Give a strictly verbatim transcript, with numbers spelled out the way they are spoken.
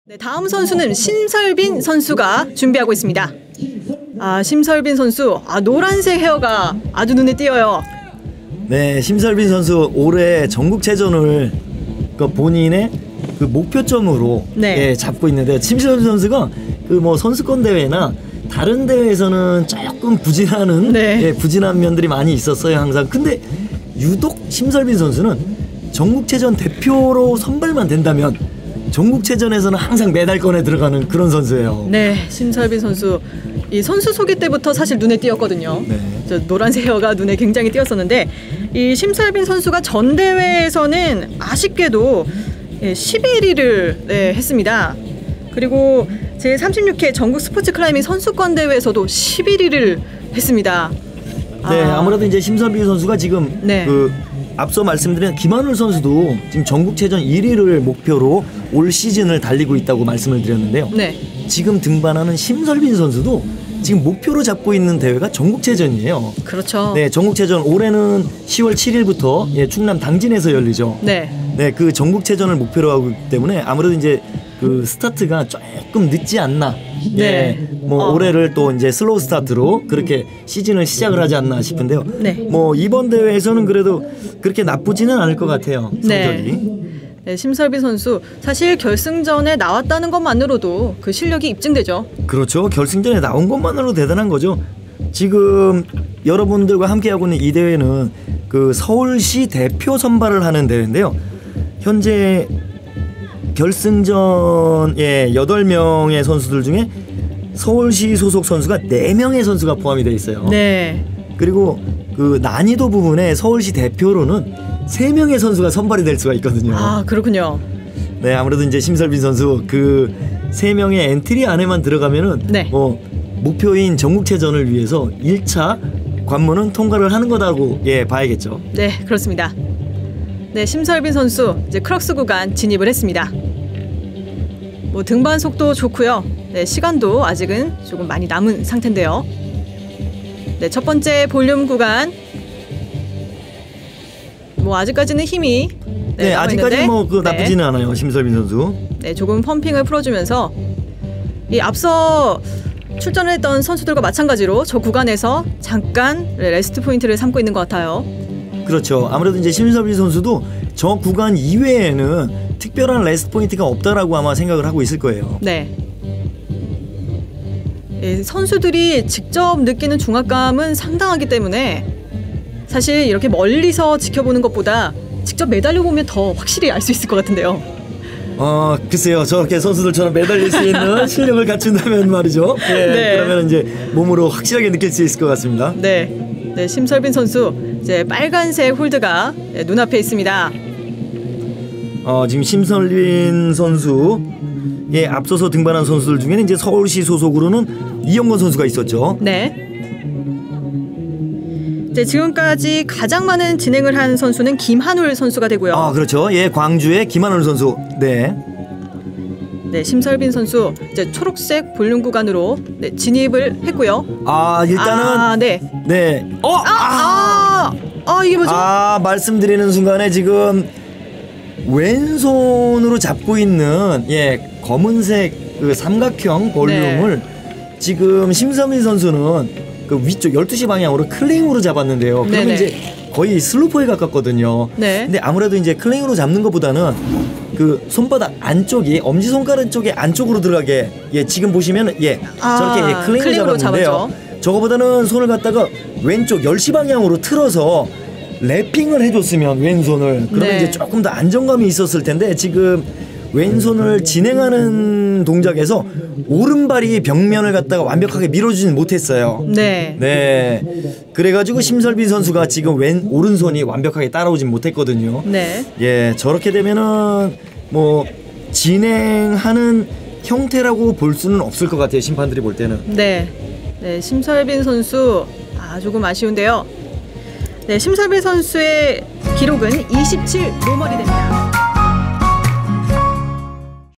네, 다음 선수는 심설빈 선수가 준비하고 있습니다. 아, 심설빈 선수, 아, 노란색 헤어가 아주 눈에 띄어요. 네, 심설빈 선수 올해 전국체전을 그 본인의 그 목표점으로 네. 예, 잡고 있는데, 심설빈 선수가 그 뭐 선수권 대회나 다른 대회에서는 조금 부진하는 네. 예, 부진한 면들이 많이 있었어요 항상. 근데 유독 심설빈 선수는 전국체전 대표로 선발만 된다면 전국체전에서는 항상 메달권에 들어가는 그런 선수예요. 네, 심설빈 선수 이 선수 소개 때부터 사실 눈에 띄었거든요. 네. 저 노란색 헤어가 눈에 굉장히 띄었었는데, 이 심설빈 선수가 전 대회에서는 아쉽게도 십일 위를 네, 했습니다. 그리고 제삼십육 회 전국 스포츠 클라이밍 선수권 대회에서도 십일 위를 했습니다. 네, 아. 아무래도 이제 심설빈 선수가 지금 네. 그 앞서 말씀드린 김한울 선수도 지금 전국체전 일 위를 목표로 올 시즌을 달리고 있다고 말씀을 드렸는데요. 네. 지금 등반하는 심설빈 선수도 지금 목표로 잡고 있는 대회가 전국체전이에요. 그렇죠. 네, 전국체전 올해는 시월 칠일부터 예, 충남 당진에서 열리죠. 네. 네, 그 전국체전을 목표로 하고 있기 때문에 아무래도 이제 그 스타트가 조금 늦지 않나. 네. 예, 뭐 어. 올해를 또 이제 슬로우 스타트로 그렇게 시즌을 시작을 하지 않나 싶은데요. 네. 뭐 이번 대회에서는 그래도 그렇게 나쁘지는 않을 것 같아요. 성적이. 네. 네, 심설빈 선수 사실 결승전에 나왔다는 것만으로도 그 실력이 입증되죠. 그렇죠. 결승전에 나온 것만으로 대단한 거죠. 지금 여러분들과 함께하고 있는 이 대회는 그 서울시 대표 선발을 하는 대회인데요. 현재 결승전에 여덟 명의 선수들 중에 서울시 소속 선수가 네 명의 선수가 포함이 되어 있어요. 네. 그리고 그 난이도 부분에 서울시 대표로는 세 명의 선수가 선발이 될 수가 있거든요. 아, 그렇군요. 네, 아무래도 이제 심설빈 선수 그 세 명의 엔트리 안에만 들어가면은 네. 뭐 목표인 전국체전을 위해서 일 차 관문은 통과를 하는 거다고 예 봐야겠죠. 네, 그렇습니다. 네, 심설빈 선수 이제 크럭스 구간 진입을 했습니다. 뭐 등반 속도 좋고요. 네, 시간도 아직은 조금 많이 남은 상태인데요. 네, 첫 번째 볼륨 구간. 뭐 아직까지는 힘이 네, 네, 아직까지 뭐 그 네. 나쁘지는 않아요, 심설빈 선수. 네, 조금 펌핑을 풀어주면서 이 앞서 출전을 했던 선수들과 마찬가지로 저 구간에서 잠깐 레스트 포인트를 삼고 있는 것 같아요. 그렇죠. 아무래도 이제 심설빈 선수도 저 구간 이외에는 특별한 레스트 포인트가 없다라고 아마 생각을 하고 있을 거예요. 네. 예, 선수들이 직접 느끼는 중압감은 상당하기 때문에 사실 이렇게 멀리서 지켜보는 것보다 직접 매달려 보면 더 확실히 알 수 있을 것 같은데요. 어, 글쎄요. 저렇게 선수들처럼 매달릴 수 있는 실력을 갖춘다면 말이죠. 예, 네. 그러면 이제 몸으로 확실하게 느낄 수 있을 것 같습니다. 네, 네, 심설빈 선수 이제 빨간색 홀드가 네, 눈앞에 있습니다. 어, 지금 심설빈 선수 예, 앞서서 등반한 선수들 중에는 이제 서울시 소속으로는 이영건 선수가 있었죠. 네. 네, 지금까지 가장 많은 진행을 한 선수는 김한울 선수가 되고요. 아, 그렇죠. 예, 광주의 김한울 선수. 네. 네, 심설빈 선수 이제 초록색 볼륨 구간으로 네, 진입을 했고요. 아, 일단은 아, 네. 네. 어, 아, 아, 아, 이게 뭐죠? 아, 말씀드리는 순간에 지금 왼손으로 잡고 있는 예, 검은색 그 삼각형 볼륨을 네. 지금 심설빈 선수는 그 위쪽 열두 시 방향으로 클링으로 잡았는데요. 그러면 네네. 이제 거의 슬로퍼에 가깝거든요. 네. 근데 아무래도 이제 클링으로 잡는 것보다는 그 손바닥 안쪽이 엄지 손가락 쪽에 안쪽으로 들어가게 예, 지금 보시면 예, 아, 저렇게 예, 클링으로, 클링으로 잡았는데요. 잡았죠. 저거보다는 손을 갖다가 왼쪽 열 시 방향으로 틀어서 랩핑을 해줬으면 왼손을 그러면 네. 이제 조금 더 안정감이 있었을 텐데 지금 왼손을 진행하는 동작에서 오른발이 벽면을 갖다가 완벽하게 밀어주진 못했어요. 네. 네. 그래가지고 심설빈 선수가 지금 왼 오른손이 완벽하게 따라오진 못했거든요. 네. 예, 저렇게 되면은 뭐 진행하는 형태라고 볼 수는 없을 것 같아요. 심판들이 볼 때는. 네. 네, 심설빈 선수 아, 조금 아쉬운데요. 네, 심설빈 선수의 기록은 이십칠 노멀이 됩니다.